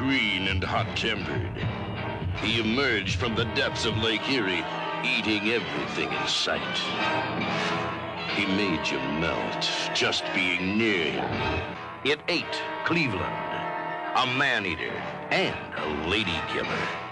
green and hot-tempered. He emerged from the depths of Lake Erie, eating everything in sight. He made you melt just being near him. It ate Cleveland, a man-eater and a lady killer.